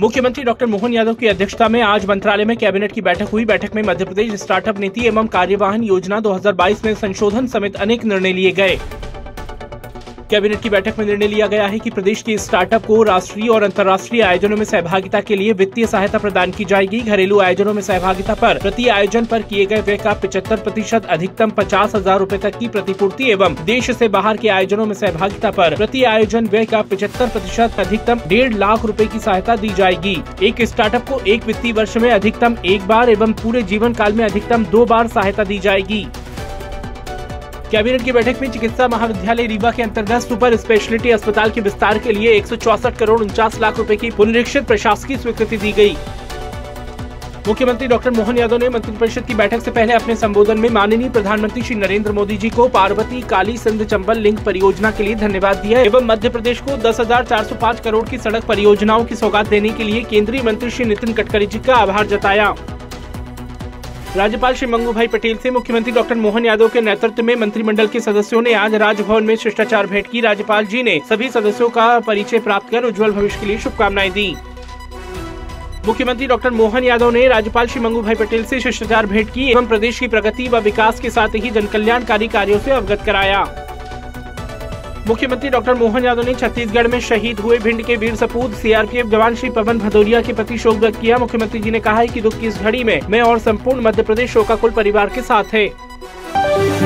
मुख्यमंत्री डॉक्टर मोहन यादव की अध्यक्षता में आज मंत्रालय में कैबिनेट की बैठक हुई। बैठक में मध्य प्रदेश स्टार्टअप नीति एवं कार्यवाहन योजना 2022 में संशोधन समेत अनेक निर्णय लिए गए। कैबिनेट की बैठक में निर्णय लिया गया है कि प्रदेश के स्टार्टअप को राष्ट्रीय और अंतर्राष्ट्रीय आयोजनों में सहभागिता के लिए वित्तीय सहायता प्रदान की जाएगी। घरेलू आयोजनों में सहभागिता पर प्रति आयोजन पर किए गए व्यय का 75% अधिकतम 50,000 रूपए तक की प्रतिपूर्ति एवं देश से बाहर के आयोजनों में सहभागिता पर प्रति आयोजन व्यय का 75% अधिकतम 1.5 लाख रूपए की सहायता दी जाएगी। एक स्टार्टअप को एक वित्तीय वर्ष में अधिकतम एक बार एवं पूरे जीवन काल में अधिकतम 2 बार सहायता दी जाएगी। कैबिनेट की बैठक में चिकित्सा महाविद्यालय रीवा के अंतर्गत सुपर स्पेशलिटी अस्पताल के विस्तार के लिए 164 करोड़ 49 लाख रुपए की पुनरीक्षित प्रशासकीय स्वीकृति दी गई। मुख्यमंत्री डॉक्टर मोहन यादव ने मंत्रिपरिषद की बैठक से पहले अपने संबोधन में माननीय प्रधानमंत्री श्री नरेंद्र मोदी जी को पार्वती काली सिंध चंबल लिंक परियोजना के लिए धन्यवाद दिया एवं मध्य प्रदेश को 10,405 करोड़ की सड़क परियोजनाओं की सौगात देने के लिए केंद्रीय मंत्री श्री नितिन गडकरी जी का आभार जताया। राज्यपाल श्री मंगू भाई पटेल से मुख्यमंत्री डॉक्टर मोहन यादव के नेतृत्व में मंत्रिमंडल के सदस्यों ने आज राजभवन में शिष्टाचार भेंट की। राज्यपाल जी ने सभी सदस्यों का परिचय प्राप्त कर उज्जवल भविष्य के लिए शुभकामनाएं दी। मुख्यमंत्री डॉक्टर मोहन यादव ने राज्यपाल श्री मंगू भाई पटेल से शिष्टाचार भेंट की एवं प्रदेश की प्रगति व विकास के साथ ही जनकल्याणकारी कार्यों से अवगत कराया। मुख्यमंत्री डॉक्टर मोहन यादव ने छत्तीसगढ़ में शहीद हुए भिंड के वीर सपूत सीआरपीएफ जवान श्री पवन भदौरिया के प्रति शोक व्यक्त किया। मुख्यमंत्री जी ने कहा है कि दुख की इस घड़ी में मैं और संपूर्ण मध्य प्रदेश शोकाकुल परिवार के साथ है।